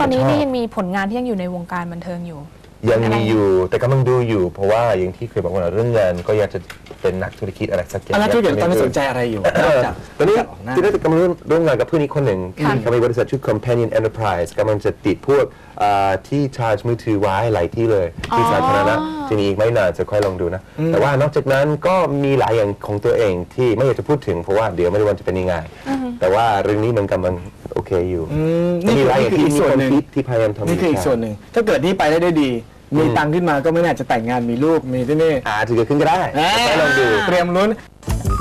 อนนี้นี่ยังมีผลงานที่ยังอยู่ในวงการบันเทิงอยู่ยังมีอยู่แต่กำลังดูอยู่เพราะว่าอย่างที่เคยบอกว่าเรื่องเงินก็อยากจะเป็นนักธุรกิจอะไรสักอย่างนักธุรกิจตอนนี้สนใจอะไรอยู่ตอนนี้ที่ได้กำลังร่วมงานกับเพื่อนอีกคนหนึ่งที่เขามีบริษัทชื่อ Companion Enterprise กำลังจะติดพวกที่ชาร์จมือถือไว้หลายที่เลยที่สาธารณะทีนี้อีกไม่นานจะค่อยลองดูนะแต่ว่านอกจากนั้นก็มีหลายอย่างของตัวเองที่ไม่อยากจะพูดถึงเพราะว่าเดี๋ยวไม่รู้ว่าจะเป็นยังไงแต่ว่าเรื่องนี้มันกำลังโอเคอยู่นี่คืออีกส่วนหนึ่งที่พยายามทำนี่คืออีกส่วนหนึ่งถ้าเกิดนี่ไปได้ด้วยดีมีตังค์ขึ้นมาก็ไม่น่าจะแต่งงานมีลูกมีที่นี่อาจจะเกิดขึ้นก็ได้ไปลองดูเตรียมลุ้น